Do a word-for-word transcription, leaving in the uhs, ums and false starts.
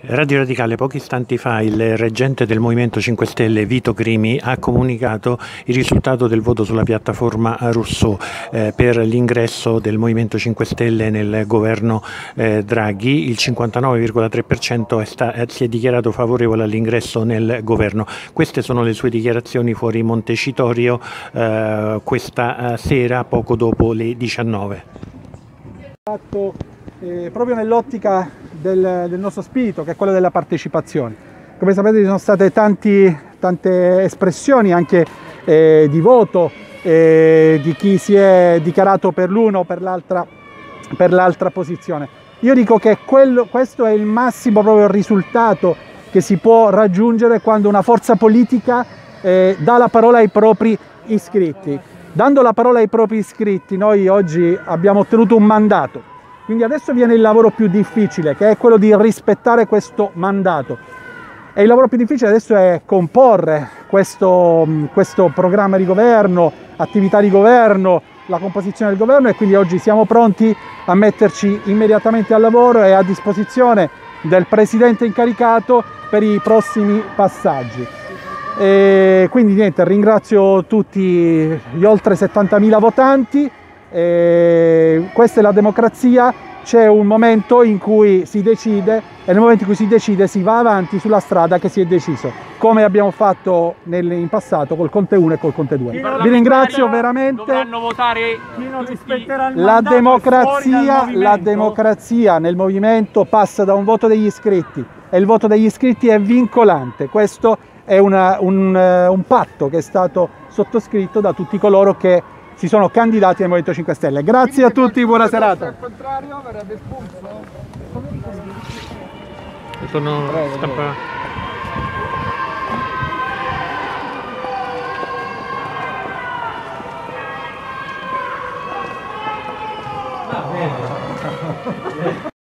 Radio Radicale, pochi istanti fa il reggente del Movimento cinque Stelle, Vito Crimi, ha comunicato il risultato del voto sulla piattaforma Rousseau eh, per l'ingresso del Movimento cinque Stelle nel governo eh, Draghi. Il cinquantanove virgola tre per cento è sta, eh, si è dichiarato favorevole all'ingresso nel governo. Queste sono le sue dichiarazioni fuori Montecitorio eh, questa eh, sera, poco dopo le diciannove. Fatto eh, proprio nell'ottica del, del nostro spirito, che è quello della partecipazione. Come sapete, ci sono state tanti, tante espressioni anche eh, di voto eh, di chi si è dichiarato per l'uno o per l'altra per l'altra posizione. Io dico che quello, questo è il massimo proprio risultato che si può raggiungere quando una forza politica eh, dà la parola ai propri iscritti. Dando la parola ai propri iscritti, noi oggi abbiamo ottenuto un mandato. Quindi adesso viene il lavoro più difficile, che è quello di rispettare questo mandato. E il lavoro più difficile adesso è comporre questo, questo programma di governo, attività di governo, la composizione del governo, e quindi oggi siamo pronti a metterci immediatamente al lavoro e a disposizione del Presidente incaricato per i prossimi passaggi. E quindi niente, ringrazio tutti gli oltre settantamila votanti. E questa è la democrazia, c'è un momento in cui si decide e nel momento in cui si decide si va avanti sulla strada che si è deciso, come abbiamo fatto nel, in passato col Conte uno e col Conte due. Vi ringrazio veramente. Dovranno votare chi non rispetterà il la democrazia, la democrazia nel movimento passa da un voto degli iscritti e il voto degli iscritti è vincolante. Questo è una, un, un patto che è stato sottoscritto da tutti coloro che si sono candidati al Movimento cinque Stelle. Grazie a tutti, buona serata. Al contrario verrebbe espulso? Sono stampa... Ah, bene.